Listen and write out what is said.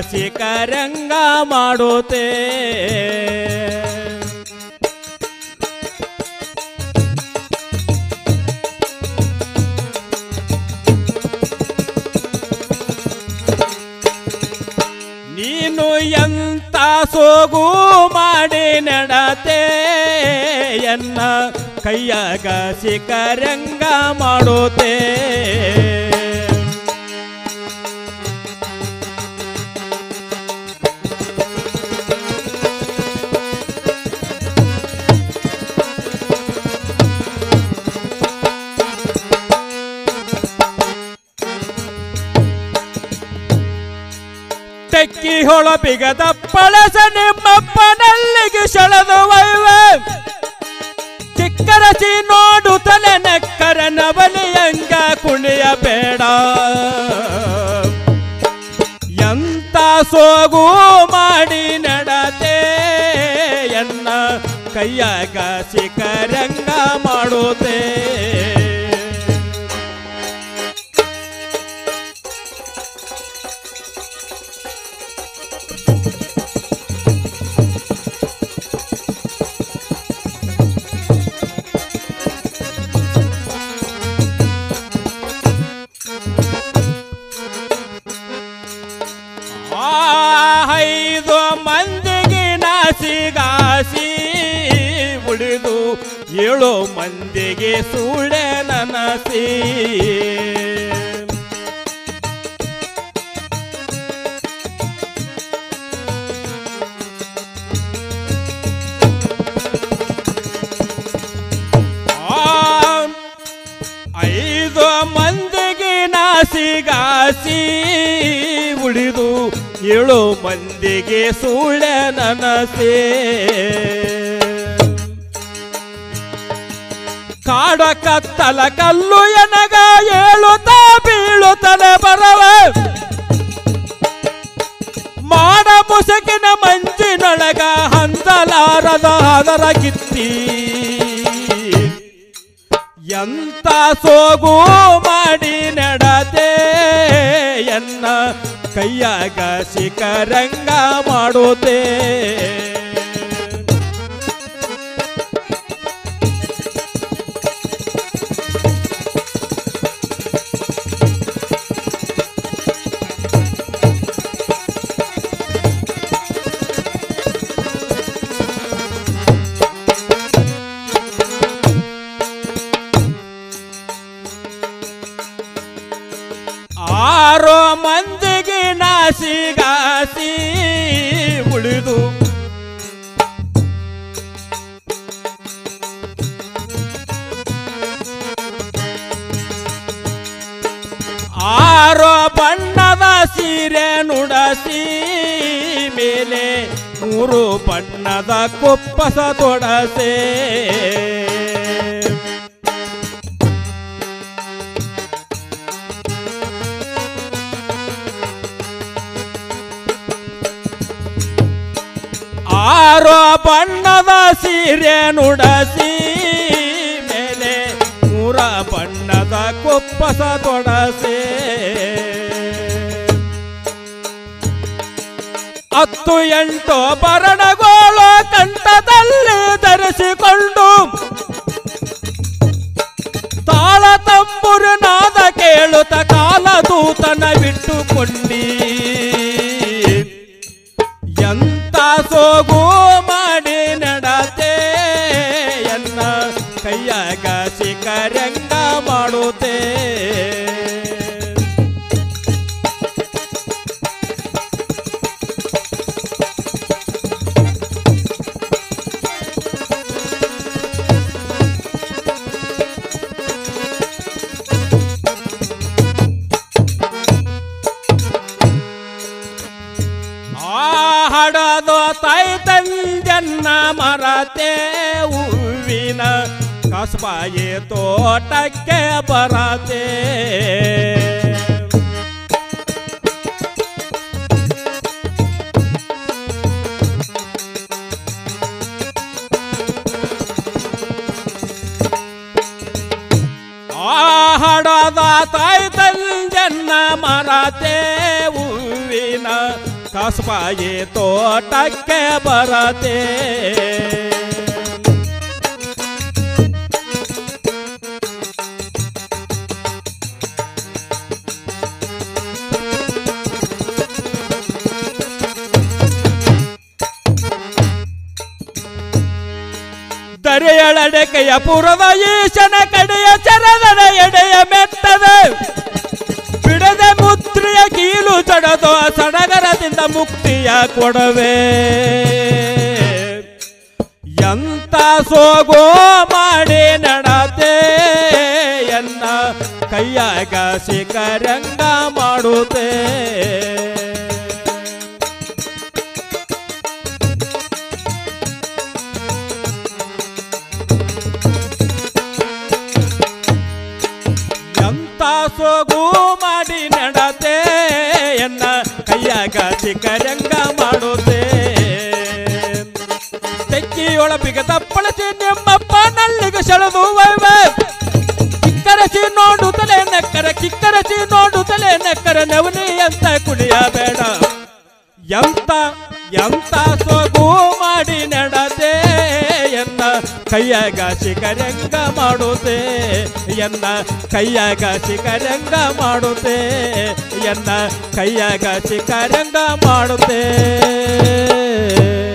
ಶಿಖರಂಗ ಮಾಡುತ್ತೆ ನೀನು ಎಂತ ಸೋಗು ಮಾಡಿ ನಡತೆ ಎನ್ನ ಕೈಯಾಗ ಶಿಖರಂಗ ಮಾಡುತ್ತೆ ತೆಕ್ಕಿ ಹೊಳ ಬಿಗದ ಪಳಸ ನಿಮ್ಮಪ್ಪನಲ್ಲಿಗೆ ಸೆಳೆದು ವೈವ ಚಿಕ್ಕರಸಿ ನೋಡು ತಲೆ ನೆಕ್ಕರ ನವಲಿಯಂಗ ಕುಣಿಯಬೇಡ ಎಂತ ಸೋಗು ಮಾಡಿ ನಡತೆ ಎನ್ನ ಕೈಯಾಗ ಶಿಖರಂಗ ಮಾಡುತ್ತೆ ಐದು ಮಂದಿಗೆ ನಾಸಿಗಾಸಿ ಉಳಿದು 7 ಮಂದಿಗೆ ಸುಳ್ಳೆ ನನಸಿ ಐದು ಮಂದಿಗೆ ನಾಸಿಗಾಸಿ ಉಳಿದು 7 ಮಂದಿಗೆ ಸುಳ್ಳೆ ನನಸೆ ಕಾಡ ಕತ್ತಲ ಕಲ್ಲು ಎನಗ ಏಳುತ್ತಾ ಬೀಳುತ್ತಲೆ ಬರವ ಮಾಡ ಮುಸುಕಿನ ಮಂಜಿನೊಳಗ ಹಂದಲಾರದ ಅದರ ಕಿತ್ತಿ ಎಂತ ಸೋಗು ಮಾಡಿ ನಡತೆ ಎನ್ನ ಕೈಯಾಗ ಶಿಖರಂಗ ಮಾಡುತ್ತೆ ಆರೋ ಮಂದಿಗೆ ನಾಸಿಗಾಸಿ ಉಳಿದು ಆರೋ ಬಣ್ಣದ ಸೀರೆ ನುಡಸಿ ಮೇಲೆ 3 ಬಣ್ಣದ ಕುಪ್ಪಸ ತೊಡಸೆ ಆರೋ ಬಣ್ಣದ ಸೀರೆ ನುಡಸಿ ಮೇಲೆ 3 ಬಣ್ಣದ ಕುಪ್ಪಸ ತೊಡಸೆ 10-8 ಬರಣಗೋಳು ಕಂಠದಲ್ಲಿ ಧರಿಸಿಕೊಂಡು ತಾಳ ತಂಬುರು ನಾದ ಕೇಳುತ್ತ ಕಾಲದೂತನ ಬಿಟ್ಟುಕೊಂಡಿ ಎಂತ ಸೋಗು ಮಾಡಿ ನಡತೆ ಎನ್ನ ಕೈಯಾಗ ಶಿಖರಂಗ ಮಾಡುತ್ತೆ ಹಡದು ತಾಯಿ ತಂದೆನ್ನ ಮರತೆ ಹೂವಿನ ಕಸಬಾಯಿ ತೋಟಕ್ಕೆ ಬರತೆ ಹಡದ ತಾಯಿ ತಂದೆನ್ನ ಮರತೆ ಹೂವಿನ ಕಸಬಾಯಿ ತೋಟಕ್ಕೆ ಬರತೆ ದರೆಯಳಡೆಕೆಯ ಪುರದ ಈಶನ ಕಡೆಯ ಚರದರ ಎಡೆಯ ಮೆಟ್ಟದ ಬಿಡದೆ ಮುದ್ರೆಯ ಕೀಲು ಚಡದೋ ಸಡಗರದಿಂದ ಮುಕ್ತಿಯ ಕೊಡವೆ ಎಂತ ಸೋಗೋ ಮಾಡಿ ನಡತೆ ಎನ್ನ ಕೈಯಾಗ ಶಿಖರಂಗ ಮಾಡುತ್ತೆ ಸೋಗು ಮಾಡಿ ನಡತೆ ಎನ್ನ ಕೈಯಾಗ ಶಿಖರಂಗ ಮಾಡುತ್ತೆ ತೆಕ್ಕಿಯೊಳಪಿಗೆ ತಪ್ಪಳಸಿ ನಿಮ್ಮಪ್ಪ ನಲ್ಲಿಗೆ ಸೆಳೆದು ಕಿಕ್ಕರಸಿ ನೋಡುತ್ತಲೇ ನೆಕ್ಕರ ಕಿಕ್ಕರಸಿ ನೋಡುತ್ತಲೇ ನೆಕ್ಕರ ನವನಿ ಅಂತ ಕುಡಿಯಬೇಡ ಎಂತ ಸೋಗು ಮಾಡಿ ನಡತೆ ಎನ್ನ ಕೈಯಾಗ ಶಿಖರಂಗ ಮಾಡುತ್ತೆ ಎನ್ನ ಕೈಯಾಗ ಶಿಖರಂಗ ಮಾಡುತ್ತೆ ಎನ್ನ ಕೈಯಾಗ ಶಿಖರಂಗ ಮಾಡುತ್ತೆ